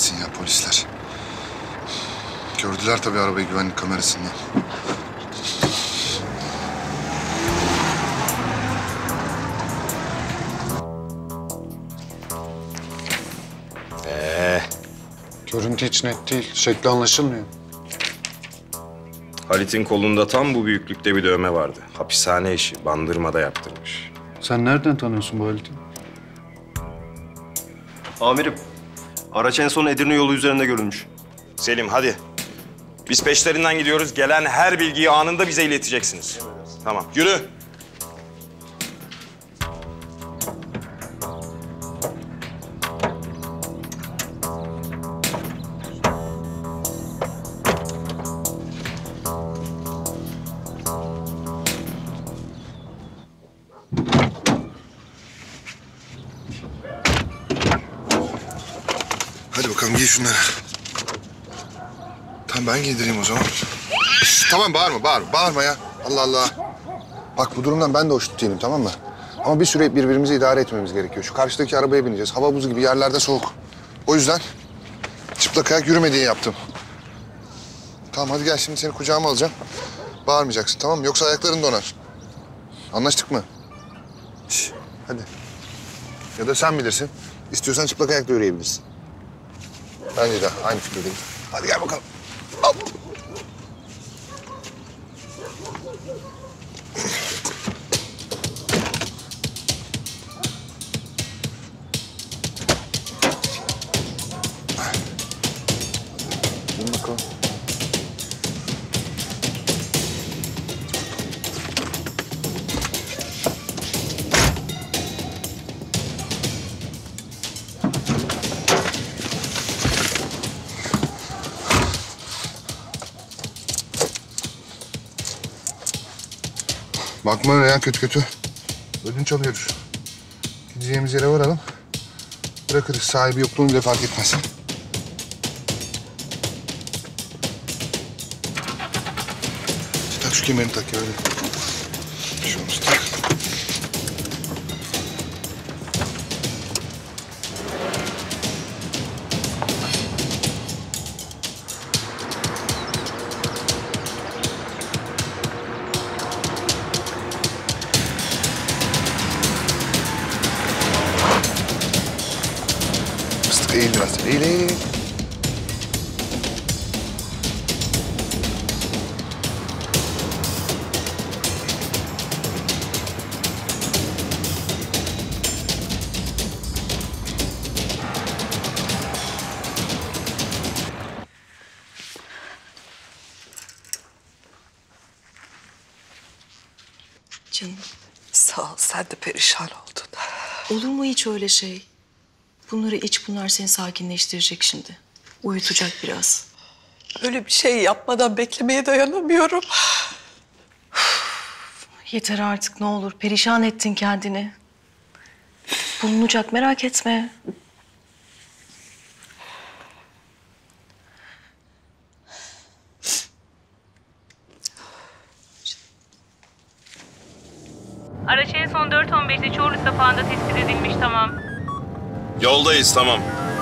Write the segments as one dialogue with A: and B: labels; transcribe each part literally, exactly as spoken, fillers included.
A: kahretsin ya polisler. Gördüler tabii arabayı güvenlik kamerasından.
B: Ee,
C: Görüntü hiç net değil. Şekli anlaşılmıyor.
B: Halit'in kolunda tam bu büyüklükte bir dövme vardı. Hapishane işi, bandırmada yaptırmış.
C: Sen nereden tanıyorsun bu Halit'i?
D: Amirim, araç en son Edirne yolu üzerinde görülmüş.
B: Selim hadi. Biz peşlerinden gidiyoruz. Gelen her bilgiyi anında bize ileteceksiniz. Tamam, yürü.
A: Hadi bakalım giy şunları. Tamam ben giydireyim o zaman. Şişt, tamam bağırma, bağırma, bağırma ya. Allah Allah. Bak bu durumdan ben de hoşnut değilim, tamam mı? Ama bir süre birbirimizi idare etmemiz gerekiyor. Şu karşıdaki arabaya bineceğiz. Hava buz gibi, yerlerde soğuk. O yüzden çıplak ayak yürüme diye yaptım. Tamam hadi gel şimdi seni kucağıma alacağım. Bağırmayacaksın tamam mı? Yoksa ayakların donar. Anlaştık mı? Şişt, hadi. Ya da sen bilirsin. İstiyorsan çıplak ayakla yürüyebilirsin. Bence de aynı fikirdeyim. Hadi gel bakalım. Al. Bin bakalım. Bakma öyle ya kötü kötü. Ödünç alıyoruz. Gideceğimiz yere varalım. Bırakırız. Sahibi yokluğunu bile fark etmez. Tak şu kemerini tak ya öyle. Bir şey olmaz tak. Eğil biraz. Eğil, eğil.
E: Canım.
F: Sağ ol, sen de perişan oldun.
E: Olur mu hiç öyle şey? Bunları iç, bunlar seni sakinleştirecek şimdi. Uyutacak biraz.
F: Öyle bir şey yapmadan beklemeye dayanamıyorum.
E: Yeter artık ne olur. Perişan ettin kendini. Bulunacak merak etme.
G: Araç en son dört on beşte Çorlu sapağında tespit edilmiş, tamam.
B: Yoldayız, tamam.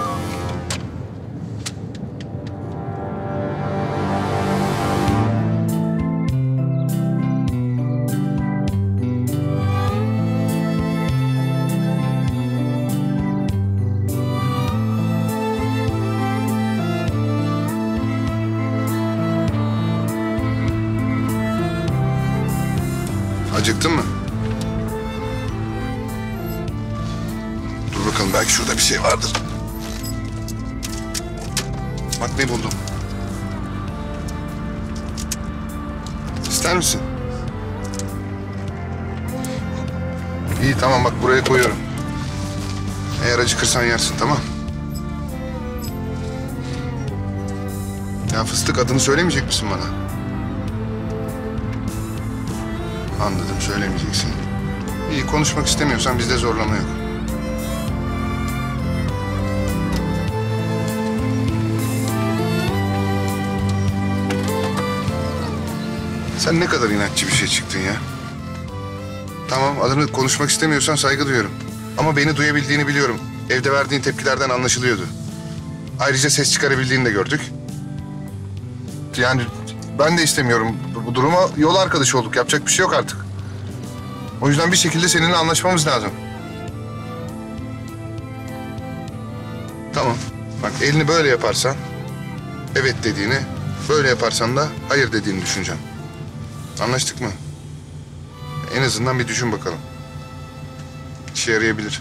A: Acıktın mı? Dur bakalım belki şurada bir şey vardır. Bak ne buldum. İster misin? İyi tamam bak buraya koyuyorum. Eğer acıkırsan yersin tamam. Ya fıstık adını söylemeyecek misin bana? Anladım söylemeyeceksin. İyi konuşmak istemiyorsan bizde zorlama yok. Sen ne kadar inatçı bir şey çıktın ya. Tamam adını konuşmak istemiyorsan saygı duyuyorum. Ama beni duyabildiğini biliyorum. Evde verdiğin tepkilerden anlaşılıyordu. Ayrıca ses çıkarabildiğini de gördük. Yani ben de istemiyorum. Bu- Bu duruma yol arkadaşı olduk. Yapacak bir şey yok artık. O yüzden bir şekilde seninle anlaşmamız lazım. Tamam. Bak elini böyle yaparsan evet dediğini, böyle yaparsan da hayır dediğini düşüneceğim. Anlaştık mı? En azından bir düşün bakalım. İşe yarayabilir.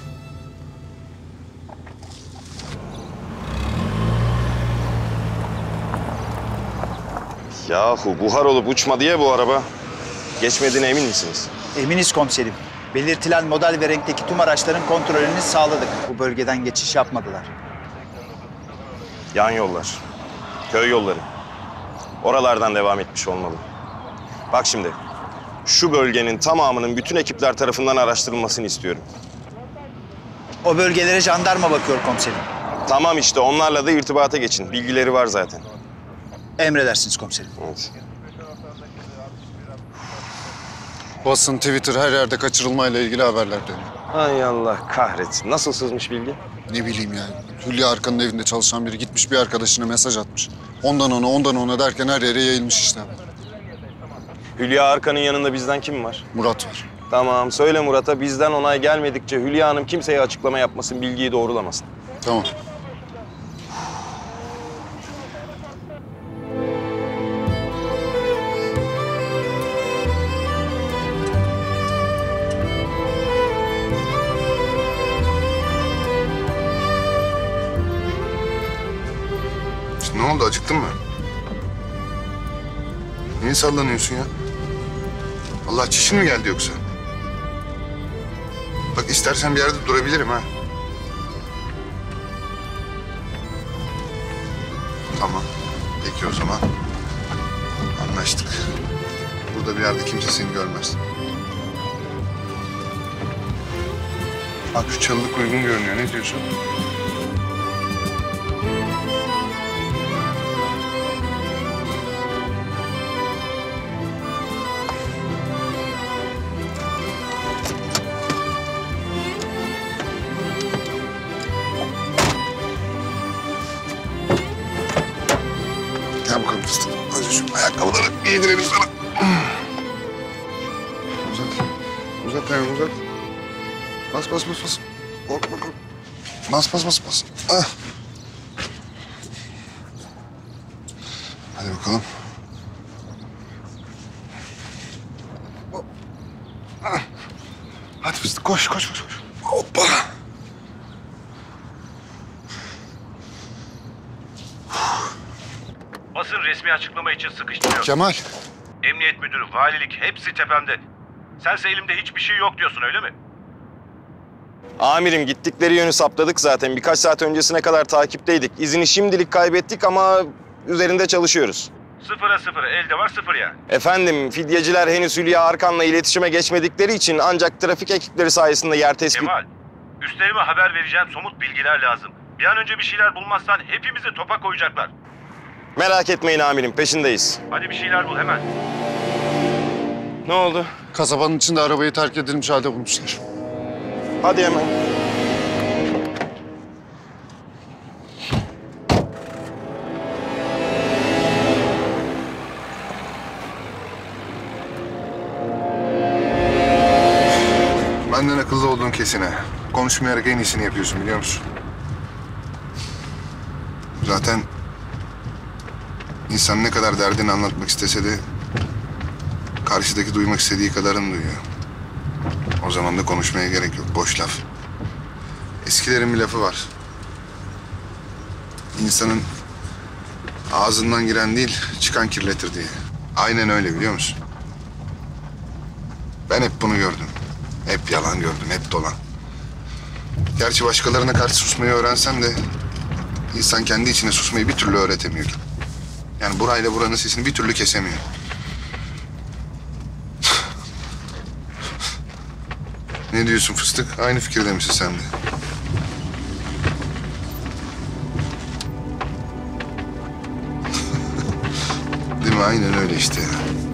B: Yahu buhar olup uçma diye bu araba. Geçmediğine emin misiniz?
H: Eminiz komiserim. Belirtilen model ve renkteki tüm araçların kontrolünü sağladık. Bu bölgeden geçiş yapmadılar.
B: Yan yollar, köy yolları. Oralardan devam etmiş olmalı. Bak şimdi, şu bölgenin tamamının bütün ekipler tarafından araştırılmasını istiyorum.
H: O bölgelere jandarma bakıyor komiserim.
B: Tamam işte, onlarla da irtibata geçin. Bilgileri var zaten.
H: Emredersiniz komiserim.
B: Evet.
C: Basın, Twitter her yerde kaçırılmayla ilgili haberler dönüyor.
B: Ay Allah kahretsin. Nasıl sızmış bilgi?
C: Ne bileyim yani. Hülya Arkan'ın evinde çalışan biri gitmiş bir arkadaşına mesaj atmış. Ondan ona, ondan ona derken her yere yayılmış işte haber.
B: Hülya Arkan'ın yanında bizden kim var?
C: Murat var.
B: Tamam, söyle Murat'a bizden onay gelmedikçe Hülya Hanım kimseye açıklama yapmasın, bilgiyi doğrulamasın.
C: Tamam.
A: Ne oldu, acıktın mı? Niye sallanıyorsun ya? Allah çişin mi geldi yoksa? Bak istersen bir yerde durabilirim ha. Tamam. Peki o zaman. Anlaştık. Burada bir yerde kimse seni görmez. Bak şu çalılık uygun görünüyor. Ne diyorsun? Gel bakalım fıstık. Hadi şu ayakkabıları giydirelim sana. Uzat. Uzat ayağını uzat. Bas bas bas bas. Korkma korkma. Bas bas bas bas. Ah. Hadi bakalım. Hop. Ah. Hadi fıstık koş koş koş. koş. Hoppa.
I: Basın resmi açıklama için sıkıştırıyor.
C: Kemal.
I: Emniyet müdürü, valilik hepsi tepemde. Sense elimde hiçbir şey yok diyorsun öyle mi?
B: Amirim gittikleri yönü saptadık zaten. Birkaç saat öncesine kadar takipteydik. İzini şimdilik kaybettik ama üzerinde çalışıyoruz.
I: Sıfıra sıfır, elde var sıfır yani.
B: Efendim, fidyeciler henüz Hülya Arkan'la iletişime geçmedikleri için ancak trafik ekipleri sayesinde yer tespit...
I: Kemal, üstlerime haber vereceğim somut bilgiler lazım. Bir an önce bir şeyler bulmazsan hepimizi topa koyacaklar.
B: Merak etmeyin amirim, peşindeyiz.
I: Hadi bir şeyler bul hemen.
B: Ne oldu?
C: Kasabanın içinde arabayı terk edilmiş halde bulmuşlar.
B: Hadi hemen.
A: Benden akıllı olduğun kesine. Konuşmayarak en iyisini yapıyorsun biliyor musun? Zaten insan ne kadar derdini anlatmak istese de karşıdaki duymak istediği kadarını duyuyor. O zaman da konuşmaya gerek yok. Boş laf. Eskilerin bir lafı var. İnsanın ağzından giren değil, çıkan kirletir diye. Aynen öyle biliyor musun? Ben hep bunu gördüm. Hep yalan gördüm, hep dolan. Gerçi başkalarına karşı susmayı öğrensen de insan kendi içine susmayı bir türlü öğretemiyor. Yani burayla buranın sesini bir türlü kesemiyor. Ne diyorsun fıstık? Aynı fikirde misin sen de? Değil mi? Aynen öyle işte ya.